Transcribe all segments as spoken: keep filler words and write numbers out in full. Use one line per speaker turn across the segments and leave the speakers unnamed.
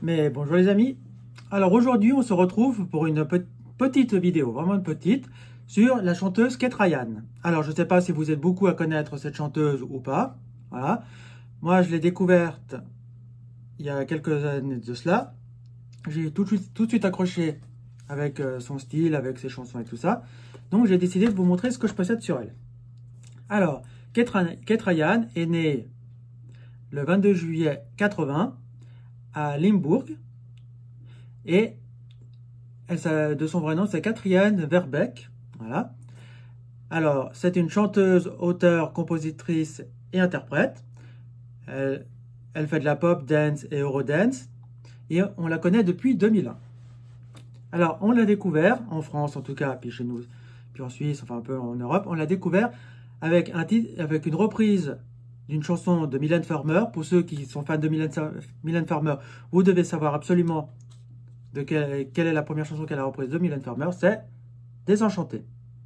Mais bonjour les amis. Alors aujourd'hui, on se retrouve pour une pe petite vidéo, vraiment une petite, sur la chanteuse Kate Ryan. Alors je ne sais pas si vous êtes beaucoup à connaître cette chanteuse ou pas. Voilà. Moi, je l'ai découverte il y a quelques années de cela. J'ai tout, tout de suite accroché avec son style, avec ses chansons et tout ça. Donc j'ai décidé de vous montrer ce que je possède sur elle. Alors, Kate Ryan est née le vingt-deux juillet quatre-vingts à Limbourg et elle, de son vrai nom c'est Katriane Verbeek. Voilà. Alors, c'est une chanteuse, auteure, compositrice et interprète. Elle, elle fait de la pop, dance et eurodance et on la connaît depuis deux mille un. Alors, on l'a découvert en France en tout cas, puis chez nous, puis en Suisse, enfin un peu en Europe, on l'a découvert avec, un titre, avec une reprise d'une chanson de Mylène Farmer. Pour ceux qui sont fans de Mylène, Mylène Farmer, vous devez savoir absolument de quelle, quelle est la première chanson qu'elle a reprise de Mylène Farmer, c'est Désenchanté.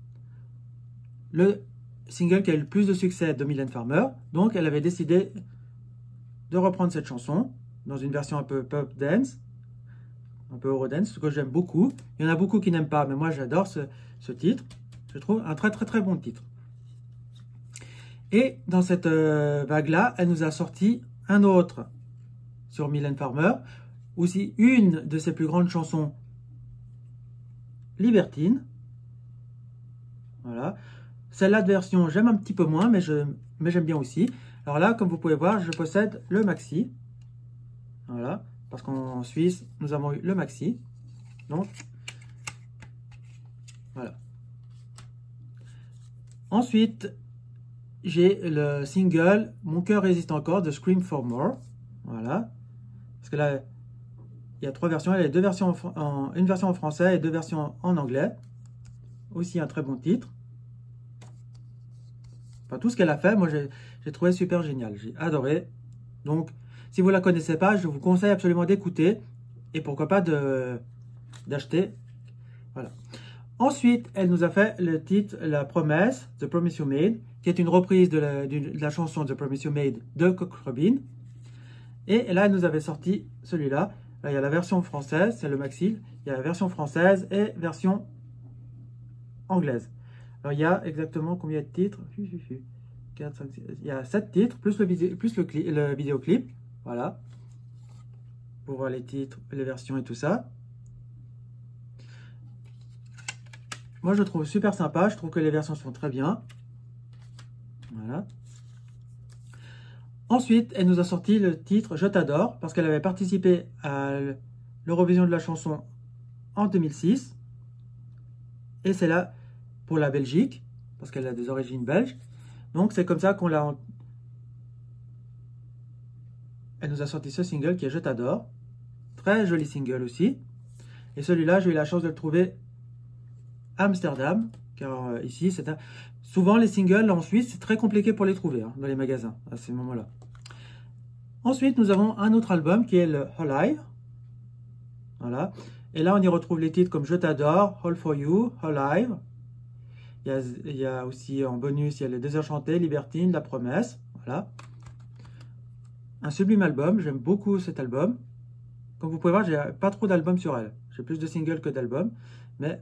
Le single qui a eu le plus de succès de Mylène Farmer. Donc elle avait décidé de reprendre cette chanson dans une version un peu pop dance, un peu eurodance, ce que j'aime beaucoup. Il y en a beaucoup qui n'aiment pas, mais moi j'adore ce, ce titre. Je trouve un très très très bon titre. Et dans cette euh, vague-là, elle nous a sorti un autre sur Mylène Farmer, aussi une de ses plus grandes chansons, Libertine. Voilà. Celle-là de version, j'aime un petit peu moins, mais je, mais j'aime bien aussi. Alors là, comme vous pouvez voir, je possède le maxi. Voilà. Parce qu'en Suisse, nous avons eu le maxi. Donc, voilà. Ensuite, j'ai le single Mon cœur résiste encore de Scream for More. Voilà. Parce que là, il y a trois versions. Il y a deux versions en, en, une version en français et deux versions en anglais. Aussi un très bon titre. Enfin, tout ce qu'elle a fait, moi, j'ai trouvé super génial. J'ai adoré. Donc, si vous ne la connaissez pas, je vous conseille absolument d'écouter. Et pourquoi pas d'acheter. Voilà. Ensuite, elle nous a fait le titre La Promesse, The Promise You Made, qui est une reprise de la, de la chanson The Promise You Made de Cock Robin. Et là, elle nous avait sorti celui-là. Là, il y a la version française, c'est le maxi. Il y a la version française et version anglaise. Alors, il y a exactement combien de titres? quatre, cinq, six, il y a sept titres, plus le, vidéo, plus le, cli, le vidéoclip. Voilà. Pour voir les titres, les versions et tout ça. Moi, je trouve super sympa. Je trouve que les versions sont très bien. Voilà. Ensuite, elle nous a sorti le titre Je t'adore parce qu'elle avait participé à l'Eurovision de la chanson en deux mille six. Et c'est là pour la Belgique parce qu'elle a des origines belges. Donc, c'est comme ça qu'on l'a... Elle nous a sorti ce single qui est Je t'adore. Très joli single aussi. Et celui-là, j'ai eu la chance de le trouver à Amsterdam. Car euh, ici, c'est un... souvent les singles en Suisse, c'est très compliqué pour les trouver hein, dans les magasins à ces moments-là. Ensuite, nous avons un autre album qui est le Alive. Voilà. Et là, on y retrouve les titres comme Je t'adore, All for You, Alive. Il y, a, il y a aussi en bonus, il y a Les Désenchantés, Libertine, La Promesse. Voilà. Un sublime album. J'aime beaucoup cet album. Comme vous pouvez voir, j'ai pas trop d'albums sur elle. J'ai plus de singles que d'albums. Mais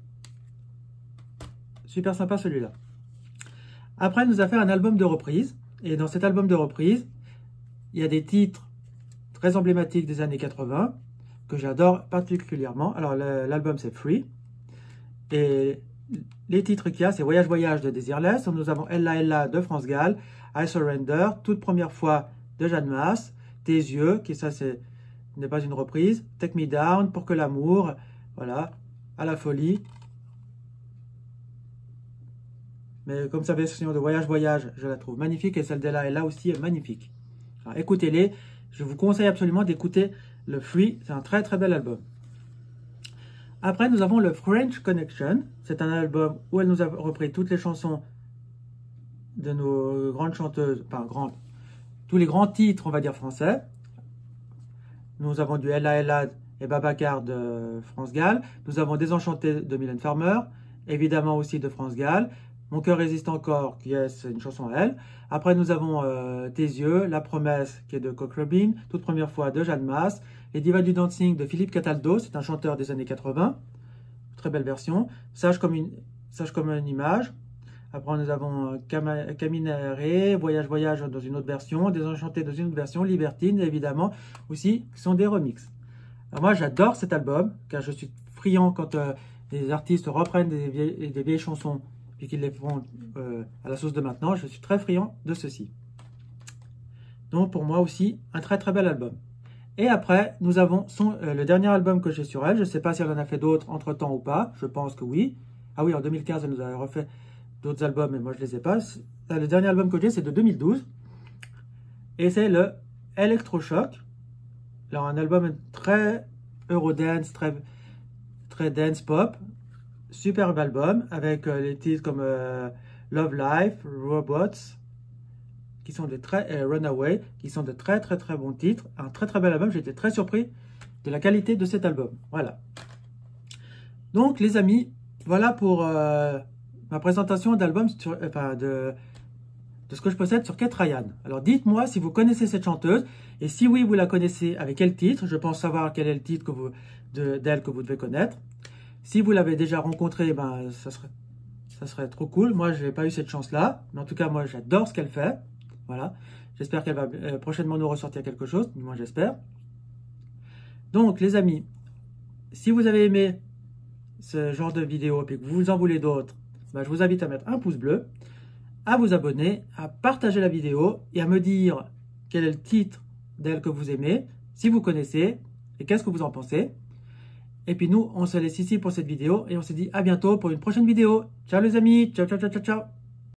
super sympa celui-là. Après, elle nous a fait un album de reprise. Et dans cet album de reprise, il y a des titres très emblématiques des années quatre-vingts que j'adore particulièrement. Alors, l'album, c'est Free. Et les titres qu'il y a, c'est Voyage, Voyage de Desireless. Nous avons Ella, Ella de France Gall. I Surrender, Toute première fois de Jeanne Masse. Tes yeux, qui ça, c'est n'est pas une reprise. Take Me Down, Pour que l'amour. Voilà. À la folie. Mais comme sa version de Voyage, Voyage, je la trouve magnifique. Et celle d'Ella, Ella aussi est magnifique. Écoutez-les. Je vous conseille absolument d'écouter le Free. C'est un très très bel album. Après, nous avons le French Connection. C'est un album où elle nous a repris toutes les chansons de nos grandes chanteuses, enfin grandes, tous les grands titres, on va dire, français. Nous avons du Ella Ella et Babacar de France Gall. Nous avons Désenchanté de Mylène Farmer, évidemment aussi de France Gall. Mon cœur résiste encore, qui est une chanson à elle. Après, nous avons euh, Tes yeux, La promesse, qui est de Cock Robin, Toute première fois de Jeanne Masse, Les divas du dancing de Philippe Cataldo, c'est un chanteur des années quatre-vingts, très belle version. Sage comme une, Sage comme une image. Après, nous avons euh, Caminere, Voyage, voyage dans une autre version, Désenchanté dans une autre version, Libertine, évidemment, aussi, qui sont des remixes. Alors moi, j'adore cet album, car je suis friand quand euh, les artistes reprennent des vieilles, des vieilles chansons et qu'ils les font euh, à la sauce de maintenant. Je suis très friand de ceci. Donc, pour moi aussi, un très très bel album. Et après, nous avons son, euh, le dernier album que j'ai sur elle. Je ne sais pas si elle en a fait d'autres entre-temps ou pas. Je pense que oui. Ah oui, en deux mille quinze, elle nous a refait d'autres albums, mais moi, je ne les ai pas. Le dernier album que j'ai, c'est de deux mille douze. Et c'est le Electrochoc. Alors, un album très Eurodance, très, très dance pop. Superbe album, avec euh, les titres comme euh, Love Life, Robots, qui sont de très, euh, Runaway, qui sont de très très très bons titres. Un très très bel album, j'étais très surpris de la qualité de cet album. Voilà. Donc, les amis, voilà pour euh, ma présentation d'album, enfin de... de ce que je possède sur Kate Ryan. Alors dites-moi si vous connaissez cette chanteuse, et si oui, vous la connaissez, avec quel titre. Je pense savoir quel est le titre que vous, de, d'elle que vous devez connaître. Si vous l'avez déjà rencontrée, ben, ça serait, ça serait trop cool. Moi, je n'ai pas eu cette chance-là, mais en tout cas, moi, j'adore ce qu'elle fait. Voilà. J'espère qu'elle va euh, prochainement nous ressortir quelque chose, moi j'espère. Donc, les amis, si vous avez aimé ce genre de vidéo et que vous en voulez d'autres, ben, je vous invite à mettre un pouce bleu, à vous abonner, à partager la vidéo et à me dire quel est le titre d'elle que vous aimez, si vous connaissez, et qu'est-ce que vous en pensez. Et puis nous, on se laisse ici pour cette vidéo et on se dit à bientôt pour une prochaine vidéo. Ciao les amis, ciao ciao ciao ciao ciao.